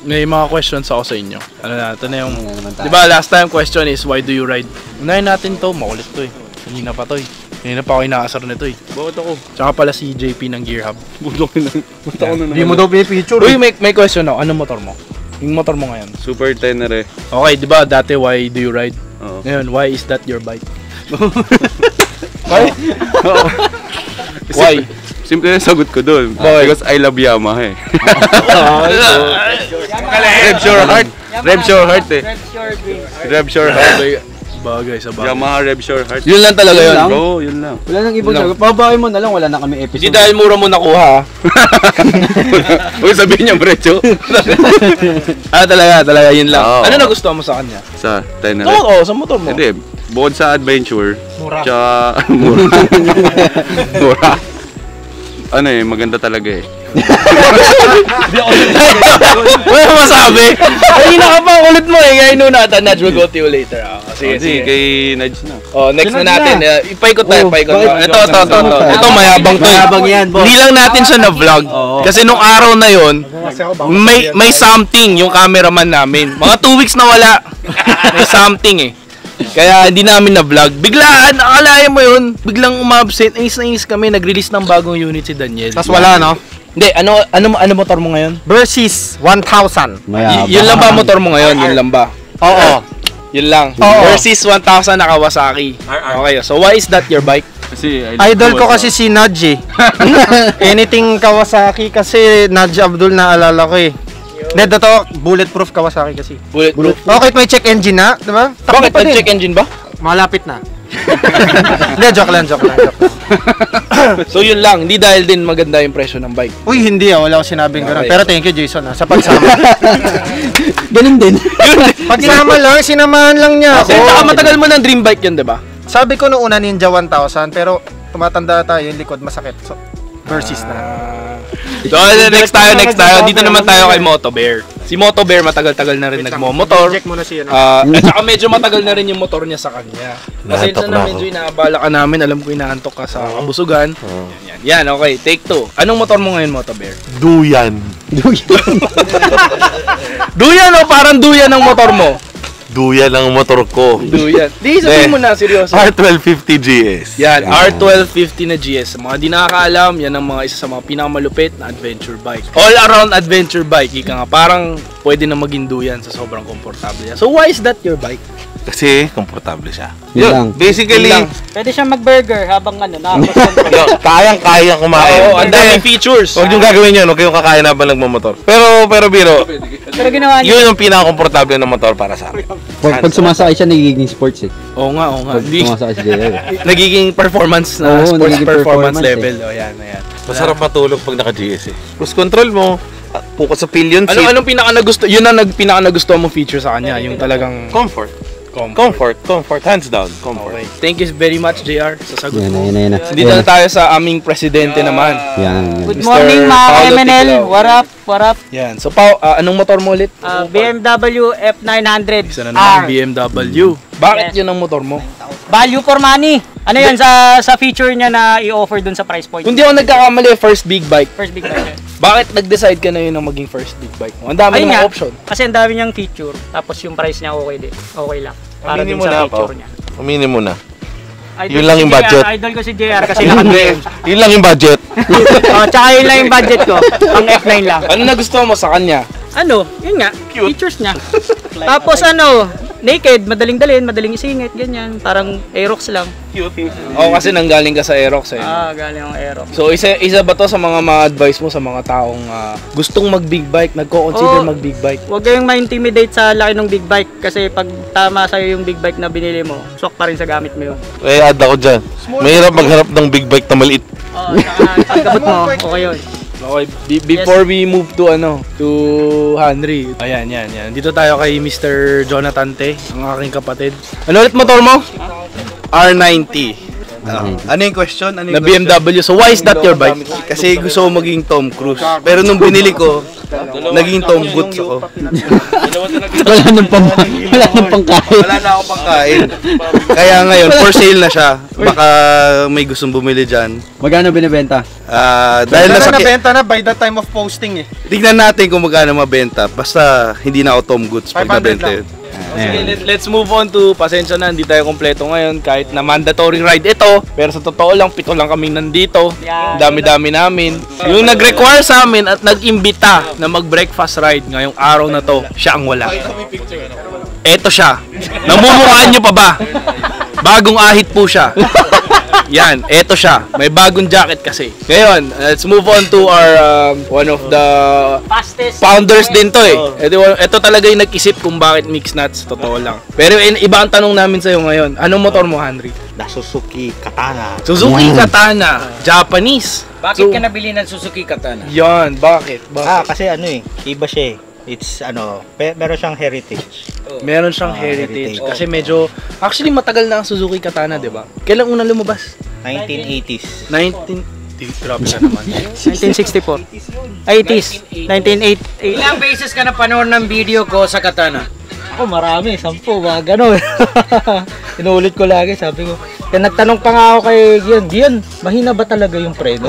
may mga questions ako sa inyo. Ano na, ito na yung... Diba, last time question is, why do you ride? Unahin natin to, makulit to eh. Kanina pa to eh. Kanina pa ako inaasar nito eh. Bakit ako? Tsaka pala si JP ng Gear Hub. Butok na naman. Hindi mo daw pinipicture. Uy, may question ako. Anong motor mo? Yung motor mo ngayon? Super Tenere. Okay, diba, dati why do you ride? Oo. Ngayon, why is that your bike? Why? Why? Simple yung sagot ko doon. Bakit? Because I love Yamaha eh. Rev Shore Heart. Rev Shore Heart eh. Rev Shore Heart. Bagay sa bagay. Yamaha Rev Shore Heart. Yun lang talaga yun. Oo, yun lang. Wala nang ibang sagot. Pabahay mo na lang, wala na kami episode. Hindi dahil mura mo nakuha. Uy, sabihin niya, Brecho. Talaga, yun lang. Oo. Ano nagustuhan mo sa kanya? Sa Tenere. Oo, sa motor mo. Hindi, bukod sa adventure. Mura. Tsaka, mura. Mura. Ano eh, maganda talaga eh. Wala masabi. Kanina ka pa, ulit mo eh. Kaya inuna natin, Nudge will go to you later. Sige. Kay Nudge na. Oh, next na natin. Ipaikot tayo, ipaikot. bakit? Ito, mayabang to. Mayabang yan, boss. Hindi lang natin siya na-vlog. Kasi nung araw na yon, may something yung cameraman namin. Mga 2 weeks na wala. May something eh. Kaya hindi namin na-vlog. Biglaan, akalain mo yun. Biglang umabsent. Ayos na ayos kami. Nag-release ng bagong unit si Daniel. Tas wala, no? Hindi, ano motor mo ngayon? Versys 1000. Yun lang ba motor mo ngayon? Yun lang ba? Oo. Yun lang. Oo. Versus 1000 na Kawasaki. Okay, so why is that your bike? Kasi Idol ko kasi si Nudge eh. Anything Kawasaki kasi Nudge Abdul na alala ko eh. Hindi, to bulletproof Kawasaki kasi. Bulletproof. Okay, may check engine na, di ba? Bakit nag-check engine ba? Malapit na. Hindi, joke lang. So yun lang, hindi dahil din maganda yung presyo ng bike. Uy, hindi wala akong sinabing gano'n. Okay. Pero thank you Jason sa pagsama. Ganun din. Pagsama lang, sinamahan lang niya Kasi ako. saka matagal mo ng dream bike yun, di ba? Sabi ko noong una Ninja 1000, pero tumatanda tayo, yung likod masakit. So, Versys na. So next tayo. Dito naman tayo kay Moto Bear. Si Moto Bear matagal-tagal na rin nagmo-motor. Check mo na siya. At saka medyo matagal na rin yung motor niya sa kanya. Kasi na medyo inaabala ka namin. Alam ko inaantok ka sa kabusugan. Yan, okay. Take 2. Anong motor mo ngayon, Moto Bear? Duyan. Duyan o parang duyan ang motor mo? Duyan ang motor ko. Duyan. Di, sabihin mo na, seryoso. R1250 GS. Yan, R1250 na GS. Sa mga di nakakaalam, yan ang isa sa mga pinakamalupit na adventure bike. All around adventure bike. Ika nga, parang pwede na maging duyan sa sobrang komportable niya. So why is that your bike? Kasi komportable siya. Yun, Basically, Yun lang. Pwede siyang mag-burger habang nakapag-control. kayang kumain. Oo, ang daming features. Huwag yung gagawin yun, huwag kayong kakain habang nagmamotor. Pero biro, Pero ginawa niya. yun yung pinaka-komportable na motor para sa akin. Pag sumasakay siya, nagiging sports eh. Oo nga. Pag Hindi, sumasakay si JR. nagiging performance na Oo, sports nagiging performance performance level. O yan. Masarap matulog pag naka-GS eh. Cruise control mo, focus sa pillion seat. Anong pinaka nagusto? Yun ang pinaka nagustuhan mo feature sa kanya, yung talagang Comfort, hands down, comfort. Okay. Thank you very much, JR, sa sagot mo. Yan na. Dito na tayo sa aming presidente naman. Yan. Good Mr. morning mga Paolo MNL. Tiglao. What up? Yan. So, anong motor mo ulit? BMW F900 Isa na naman R. BMW. Bakit Yes. yun ang motor mo? Value for money. Ano yan sa feature niya na i-offer dun sa price point? Kung di ako nagkakamali, first big bike. First big bike. Bakit nag-decide ka na yun na maging first big bike mo? Ang dami Ayun ng nga, option. Kasi ang dami niyang feature. Tapos yung price niya okay din. Okay lang. Para Aminin din mo sa na, feature Pao. niya. Aminin mo na. Idol Yun lang ko yung si JR, budget. Idol ko si JR kasi naka-BM. Yun lang yung budget. Oh, tsaka yun lang yung budget ko. Pang F9 lang. Ano nagustuhan mo sa kanya? Ano, yun nga, features niya. Tapos naked, madaling dalhin, madaling isingit, ganyan. Parang Aerox lang. Oo, kasi nanggaling ka sa Aerox eh. Galing ang Aerox. So, isa ba to sa mga advice mo sa mga taong gustong mag-big bike, nagko-consider Oo. mag-big bike? Huwag kayong ma-intimidate sa laki ng big bike kasi pag tama sa'yo yung big bike na binili mo, swak pa rin sa gamit mo yun. Eh, add ako dyan. Mahirap magharap ng big bike na maliit. Oo, saka pagkabot mo, okay yun. Okay, before we move to Henry. Ayan. Dito tayo kay Mr. Jonathan Te, ang aking kapatid. Ano ulit motor mo? R90. Ano yung question? Ano Na yung BMW. So why is that your bike? Kasi gusto ko maging Tom Cruise. Pero nung binili ko, naging Tom Goods ako. Wala nang pangkain. Wala na akong pangkain. Kaya ngayon, for sale na siya. Baka may gustong bumili dyan. Magkano binibenta? Dahil Pero nasa nabenta na by the time of posting eh. tignan natin kung magkano mabenta. Basta hindi na ako Tom Goods pag 500 nabenta lang. yun. Sige, let's move on to, pasensya na, hindi tayo kompleto ngayon kahit na mandatory ride ito. Pero sa totoo lang, 7 lang kaming nandito. Dami-dami namin. Yung nag-require sa amin at nag-imbita na mag-breakfast ride ngayong araw na to, siya ang wala. Eto siya. Namumukhaan nyo pa ba? Bagong ahit po siya. Yan, eto siya. May bagong jacket kasi. Ngayon, let's move on to our one of the Fastest. founders din to eh. Ito talaga yung nag-isip kung bakit mixed nuts, totoo lang. Pero iba ang tanong namin sa'yo ngayon. Anong motor mo, Henry? Na Suzuki Katana. Suzuki Katana, Japanese. Bakit ka nabili ng Suzuki Katana? Yan, bakit? Kasi iba siya eh. It's meron siyang heritage. Meron siyang heritage. Kasi medyo, actually matagal na ang Suzuki Katana, di ba? Kailan unang lumabas? 1980s. Grabe na naman. 1964. 80s. 1980. Ilang beses ka na panood ng video ko sa Katana? Ako marami, 10, mga gano'n. Inuulit ko lagi, sabi ko. Kaya nagtanong pa nga ako kay Gian, mahina ba talaga yung preno?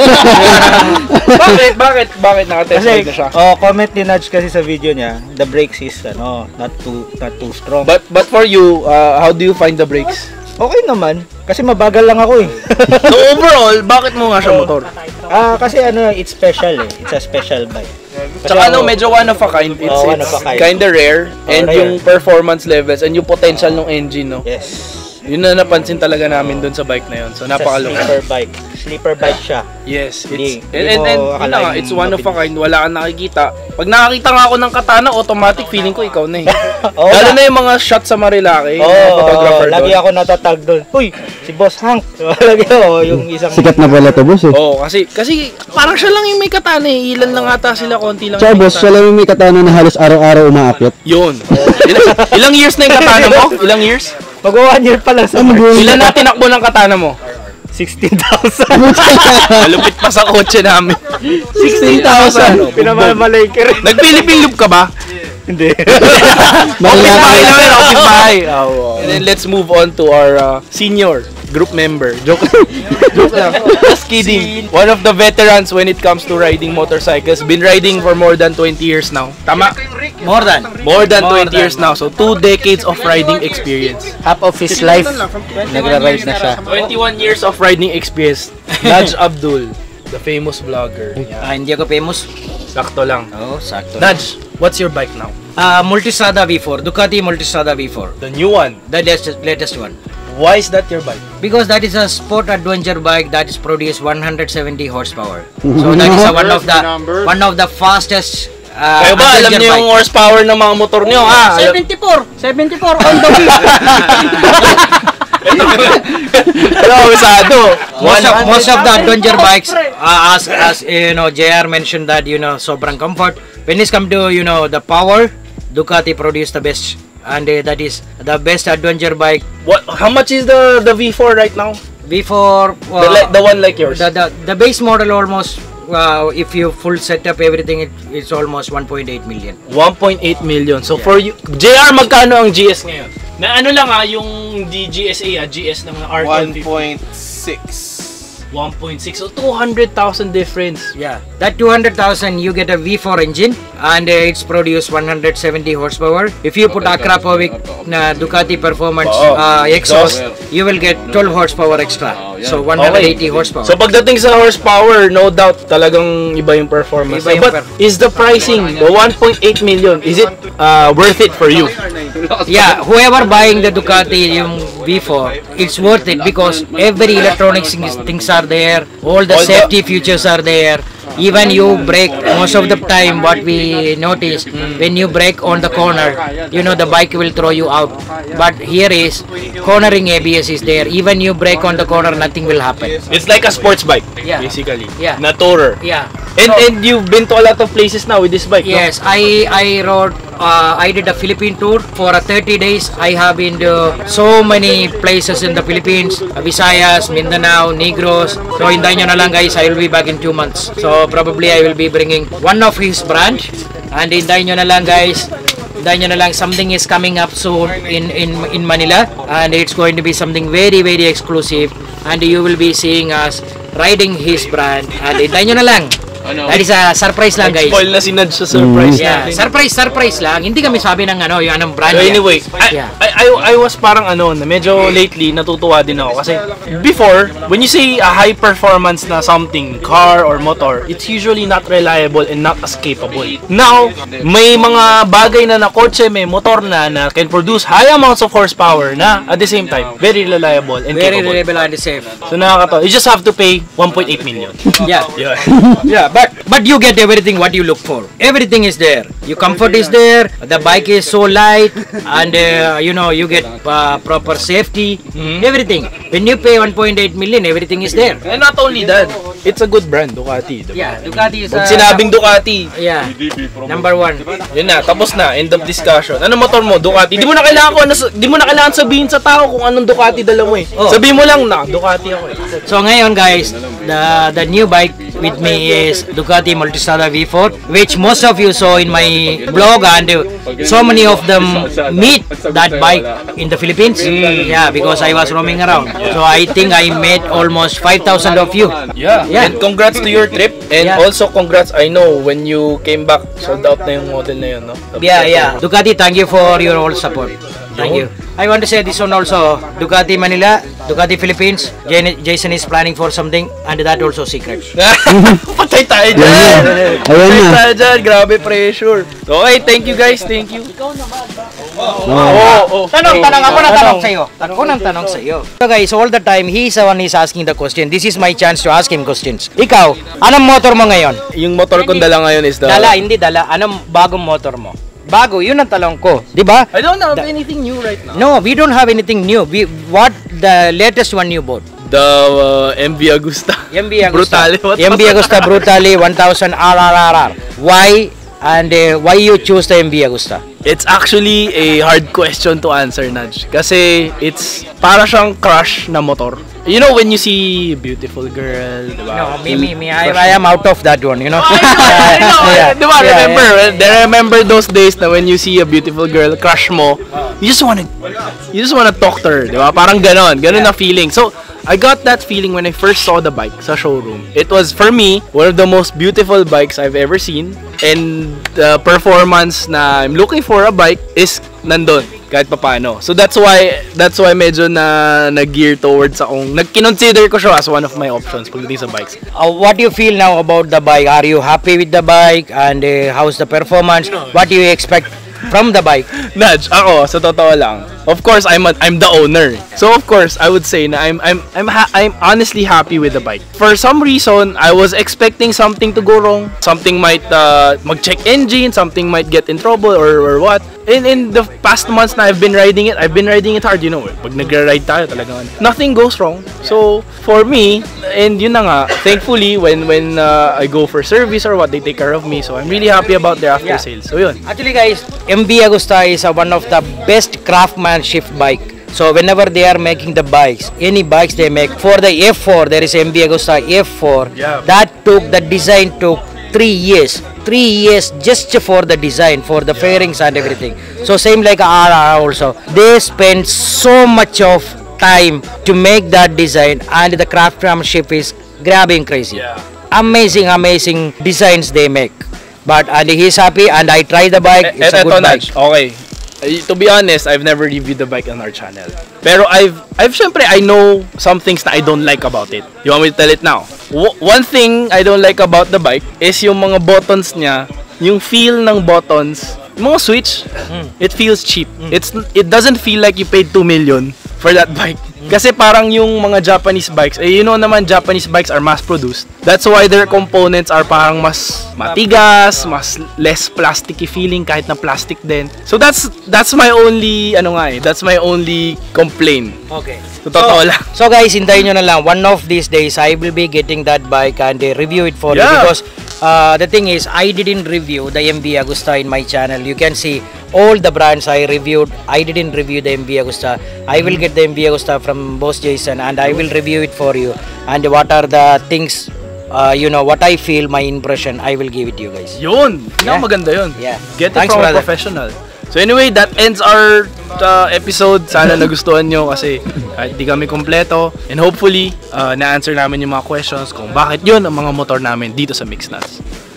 Bakit nakatest ride na siya? Comment ni Nudge kasi sa video niya, the brakes is not too strong. But for you, how do you find the brakes? Okay naman, kasi mabagal lang ako eh. So overall, bakit mo nga siya motor? Kasi it's special eh. It's a special bike. Tsaka medyo one of a kind. It's one of a kind. kinda rare. And rare. yung performance levels and yung potential ng engine, no? Yes. Yun na napansin talaga namin dun sa bike na yun. So napakalaki. Sleeper bike. Sleeper bike siya. Yes, Hindi and mo yun na nga, akalain it's one of a mabilis. kind. Wala kang nakikita. Pag nakakita nga ako ng Katana, automatic feeling ko ikaw na eh. Oo Lalo nga. na yung mga shot sa Marilaki, yung mga photographer lagi doon. ako natatag doon. Uy, si Boss Hank. Lagi yung isang... Sikat na pala to, boss eh. Oo, kasi parang siya lang yung may Katana eh. Ilan lang ata sila, konti lang. Tsaka yung may boss, siya lang yung may katana na halos araw-araw umaakyat. Yun. Ilang years na yung Katana mo? Ilang years? Mag-1 year pa lang sa Ilan na tinakbo ng Katana mo? 16,000. Malupit pa sa kotse namin. 16,000. Pinamamalay ka rin. Nag-Philippine Loop ka ba? Hindi. Office bahay naman, office bahay. And then let's move on to our senior group member. Joke lang. Just kidding. One of the veterans when it comes to riding motorcycles. Been riding for more than 20 years now. Tama? More than. More than 20 years now. So 2 decades of riding experience. Half of his life, nagra-ride na siya. 21 years of riding experience. Nudge Abdul, the famous vlogger. Hindi ako famous. Sakto lang. Oo, sakto. Nudge, what's your bike now? Multistrada V4. Ducati Multistrada V4. The new one. The latest one. Why is that your bike? Because that is a sport adventure bike that is produced 170 horsepower. So that is one of the fastest Kayo ba, alam niyo yung horsepower ng mga motor niyo? 74 on the wheel. Most of the adventure bikes, as JR mentioned that sobrang comfort. When it comes to the power, Ducati produced the best, and that is the best adventure bike. How much is the V4 right now? V4, The one like yours? the base model almost. If you full setup everything, it's almost 1.8 million. 1.8 million. So for you, JR, magkano ang GS ngayon? Na ano lang yung GSA, GS ng R150. 1.6. So 200,000 difference. Yeah, that 200,000 you get a V4 engine and it's produced 170 horsepower. If you put Akrapovic na Ducati Performance exhaust, you will get 12 horsepower extra. So 180 horsepower. So pagdating sa horsepower, no doubt talagang iba yung performance. But is the pricing, the 1.8 million, is it worth it for you? Yeah, whoever buying the Ducati yung V4, it's worth it because every electronic things are there, all the safety features are there. Even you brake, most of the time what we notice, when you brake on the corner, the bike will throw you out. But here is cornering ABS is there. Even you brake on the corner, nothing will happen. It's like a sports bike, Yeah. basically. Yeah. Na tourer. Yeah. And you've been to a lot of places now with this bike, Yes, I rode. I did a Philippine tour for 30 days. I have been to so many places in the Philippines, Visayas, Mindanao, Negros. So hintayin nyo na lang guys, I will be back in 2 months. So probably I will be bringing one of his brand. And hintayin nyo na lang guys. Hintayin nyo na lang, something is coming up soon in Manila. And it's going to be something very very exclusive. And you will be seeing us riding his brand. And hintayin nyo na lang. That is a surprise lang guys. Spoil na si Nudge sa surprise Yeah, natin. surprise lang. Hindi kami sabi ng ano, yung anong brand. So anyway, Yeah. I was parang ano, na medyo lately natutuwa din ako kasi before, when you say a high performance na something, car or motor, it's usually not reliable and not as capable. Now, may mga bagay na kotse, may motor na can produce high amounts of horsepower na at the same time, very reliable and Very capable. reliable and safe. So nakakatawa. You just have to pay 1.8 million. Yeah. Yeah. But you get everything what you look for. Everything is there. Your comfort is there. The bike is so light, and you know you get proper safety. Everything. When you pay 1.8 million, everything is there. And not only that, it's a good brand, Ducati. Diba? Yeah, Ducati is. Pag sinabing Ducati, Yeah. Number 1. yun na, tapos na, end of discussion. Ano motor mo? Ducati. Di mo na kailangan sabihin sa tao kung anong Ducati dala mo eh. Oh. Sabihin mo lang na, Ducati ako eh. So ngayon guys, the new bike with me is Ducati Multistrada V4, which most of you saw in my blog, and so many of them meet that bike in the Philippines. Yeah, because I was roaming around. So I think I met almost 5,000 of you. Yeah. Yeah. And congrats to your trip. And Yeah. also congrats, I know, when you came back, sold out na yung model na yun, no? Yeah. Ducati, thank you for your all support. Thank you. I want to say this one also. Ducati Manila, Ducati Philippines. Jason is planning for something, and that also secret. Patay tayo dyan! Ayan Patay na. tayo dyan! Grabe pressure. Okay, thank you guys. Thank you. Tanong ako ng tanong sa iyo. Ako ng tanong sa iyo. So guys, all the time he's the one is asking the question. This is my chance to ask him questions. Ikaw, anong motor mo ngayon? Yung motor kong dala ngayon is the... Hindi dala. Anong bagong motor mo? Bago, yun ang talong ko. Di ba? I don't have anything new right now. No, we don't have anything new. What the latest one you bought? The MV Agusta. MB Agusta. Brutale. What MB Agusta Brutale 1000 RRR. Why? And why you choose the MB Agusta? It's actually a hard question to answer, Nudge. Kasi it's para siyang crush na motor. You know when you see beautiful girl, diba? No, me. I am out of that one, you know. I know. Yeah. Diba, Yeah, remember those days na when you see a beautiful girl, crush mo, you just wanna talk to her, diba? Parang ganon na feeling. So, I got that feeling when I first saw the bike sa showroom. It was, for me, one of the most beautiful bikes I've ever seen. And the performance na I'm looking for a bike is nandun, kahit papano. So that's why medyo nag-gear towards akong, nag-consider ko siya as one of my options pagdating sa bikes. What do you feel now about the bike? Are you happy with the bike? And how's the performance? What do you expect from the bike? Nudge, ako, sa totoo lang, of course, I'm the owner. So of course, I would say na I'm honestly happy with the bike. For some reason, I was expecting something to go wrong. Something might mag-check engine, something might get in trouble or what. In the past months na I've been riding it hard, you know. Pag nagra-ride tayo talagang nothing goes wrong. So for me, and yun na nga, thankfully when I go for service or what, they take care of me. So I'm really happy about their after sales. So yun. Actually guys, MB Agusta is one of the best craftsmanship bike. So whenever they are making the bikes, any bikes they make, for the F4, there is MB Agusta F4. Yeah. The design took 3 years. 3 years just for the design, for the fairings and everything. So same like RR also. They spend so much of time to make that design, and the craftsmanship is grabbing crazy. Yeah. Amazing designs they make. But and he's happy, and I tried the bike. It's a good bike. Okay. To be honest, I've never reviewed the bike on our channel. Pero syempre, I know some things na I don't like about it. You want me to tell it now? One thing I don't like about the bike is yung mga buttons niya, yung feel ng buttons, yung mga switch, it feels cheap. It doesn't feel like you paid 2 million for that bike. Kasi parang yung mga Japanese bikes, you know naman Japanese bikes are mass-produced. That's why their components are parang mas matigas, mas less plasticky feeling kahit na plastic din. So that's my only that's my only complaint. Okay. Totoo lang. So guys, hintayin nyo na lang. One of these days, I will be getting that bike and review it for you, because The thing is, I didn't review the MV Agusta in my channel. You can see all the brands I reviewed. I didn't review the MV Agusta. I will get the MV Agusta from Boss Jason and I will review it for you. And what are the things, what I feel, my impression, I will give it to you guys. Yun! Yeah. Maganda yun. Yeah. Get it Thanks, from brother. a professional. So anyway, that ends our episode. Sana nagustuhan nyo kasi kahit di kami kompleto. And hopefully, na-answer namin yung mga questions kung bakit yun ang mga motor namin dito sa Mixed Nuts.